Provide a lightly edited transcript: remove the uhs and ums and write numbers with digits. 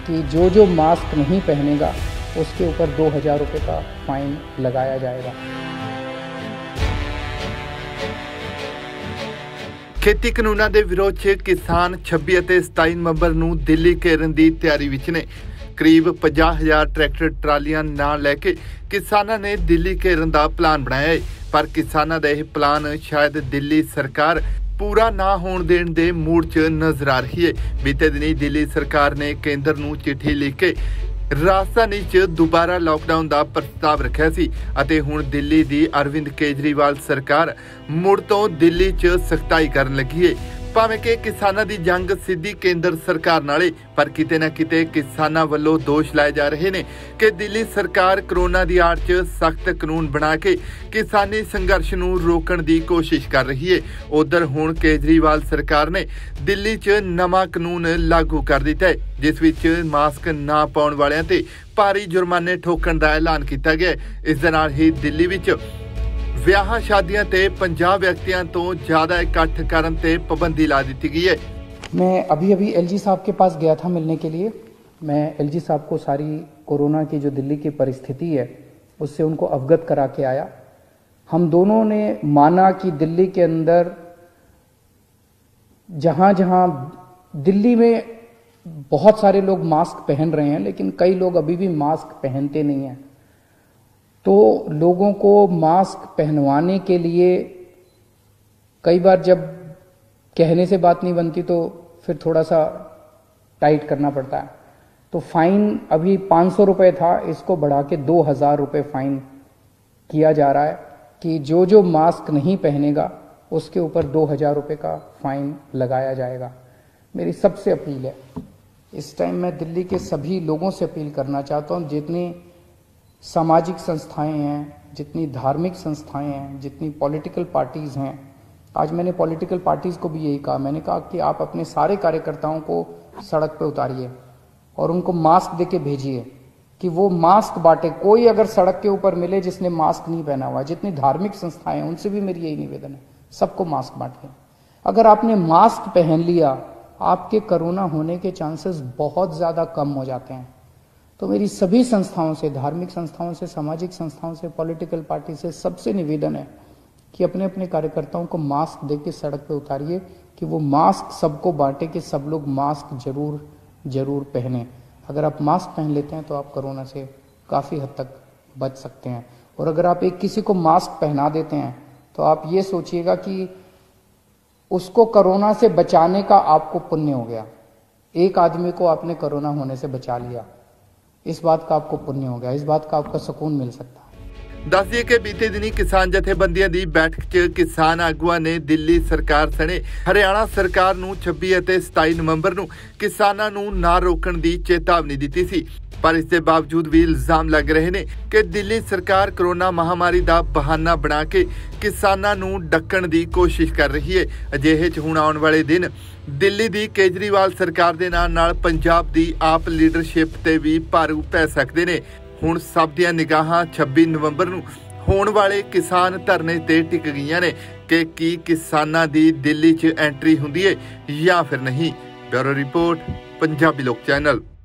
कि जो मास्क नहीं पहनेगा उसके ऊपर 2000 रुपये का फाइन लगाया जाएगा। खेती कानूनां दे विरोध 'च किसान 26 ਅਤੇ 27 नवंबर ਨੂੰ ਦਿੱਲੀ ਘੇਰਨ ਦੀ ਤਿਆਰੀ ਵਿੱਚ ਨੇ। करीब 50,000 ट्रैक्टर ट्रालियां नाल लैके किसानां ने दिल्ली घेरन दा प्लान बनाया है, पर किसानां दा यह प्लान शायद दिल्ली सरकार पूरा ना होण देण दे मूड च नजर आ रही है। बीते दिनी दिल्ली सरकार ने केंद्र नूं चिट्ठी लिख के राजधानी च दोबारा लॉकडाउन का प्रस्ताव रखा सी अते हुण दिल्ली दी अरविंद केजरीवाल सरकार मुड़ तो दिल्ली च सख्ताई करन लगी है। भावें कि किसानां दी जंग सीधी केंद्र सरकार नाले, पर किते ना किते किसानां वल्लों दोष लाए जा रहे ने कि दिल्ली सरकार कोरोना दी आड़ च सख्त कानून बना के किसानी संघर्ष नूं रोकण दी कोशिश कर रही है। उधर हुण केजरीवाल सरकार ने दिल्ली च नवां कानून लागू कर दिता है, जिस विच मास्क ना पाउण वालियां ते भारी जुर्माने ठोकण दा ऐलान किया गया है। इस दे नाल ही दिल्ली विच विआह शादियां ते 50 व्यक्तियों तो ज़्यादा इकट्ठ करन ते पाबंदी ला दी गई है। मैं अभी एलजी साहब के पास गया था मिलने के लिए। मैं एलजी साहब को सारी कोरोना की जो दिल्ली की परिस्थिति है उससे उनको अवगत करा के आया। हम दोनों ने माना कि दिल्ली के अंदर जहां जहां दिल्ली में बहुत सारे लोग मास्क पहन रहे हैं, लेकिन कई लोग अभी भी मास्क पहनते नहीं हैं, तो लोगों को मास्क पहनवाने के लिए कई बार जब कहने से बात नहीं बनती तो फिर थोड़ा सा टाइट करना पड़ता है। तो फाइन अभी 500 रुपये था, इसको बढ़ा के 2000 रुपये फाइन किया जा रहा है कि जो मास्क नहीं पहनेगा उसके ऊपर 2000 रुपये का फाइन लगाया जाएगा। मेरी सबसे अपील है, इस टाइम मैं दिल्ली के सभी लोगों से अपील करना चाहता हूँ, जितनी सामाजिक संस्थाएं हैं, जितनी धार्मिक संस्थाएं हैं, जितनी पॉलिटिकल पार्टीज़ हैं। आज मैंने पॉलिटिकल पार्टीज़ को भी यही कहा, मैंने कहा कि आप अपने सारे कार्यकर्ताओं को सड़क पे उतारिए और उनको मास्क देके भेजिए कि वो मास्क बांटे। कोई अगर सड़क के ऊपर मिले जिसने मास्क नहीं पहना हुआ, जितनी धार्मिक संस्थाएं हैं उनसे भी मेरी यही निवेदन है, सबको मास्क बांटिए। अगर आपने मास्क पहन लिया, आपके कोरोना होने के चांसेस बहुत ज़्यादा कम हो जाते हैं। तो मेरी सभी संस्थाओं से, धार्मिक संस्थाओं से, सामाजिक संस्थाओं से, पॉलिटिकल पार्टी से सबसे निवेदन है कि अपने अपने कार्यकर्ताओं को मास्क देके सड़क पे उतारिए कि वो मास्क सबको बांटे कि सब लोग मास्क जरूर पहने। अगर आप मास्क पहन लेते हैं तो आप कोरोना से काफ़ी हद तक बच सकते हैं। और अगर आप किसी को मास्क पहना देते हैं तो आप ये सोचिएगा कि उसको कोरोना से बचाने का आपको पुण्य हो गया। एक आदमी को आपने कोरोना होने से बचा लिया, इस बात का आपको पुण्य हो गया, इस बात का आपको सुकून मिल सकता है। दस दिए कि बीते दिनी किसान जथेबंदियां दी बैठक च किसान आगुआं ने दिल्ली सरकार सने हरियाणा सरकार नूं 26 ਅਤੇ 27 नवंबर नूं किसानां नूं ना रोकण दी चेतावनी दित्ती सी, पर इसके बावजूद भी इल्जाम लग रहे ने कि दिल्ली सरकार कोरोना महामारी का बहाना बना के किसानां नूं डकण दी कोशिश कर रही है। अजिहे च हुण आउण वाले दिन दिल्ली दी केजरीवाल सरकार दे नाल पंजाब दी आप लीडरशिप ते भी भारू पै सकदे ने। हुण सब दियां निगाहां 26 नवंबर नूं होण वाले किसान धरने ते टिक गईयां ने कि किसानां दी दिल्ली च एंट्री हुंदी है या फिर नहीं। ब्यूरो रिपोर्ट, पंजाबी लोक चैनल।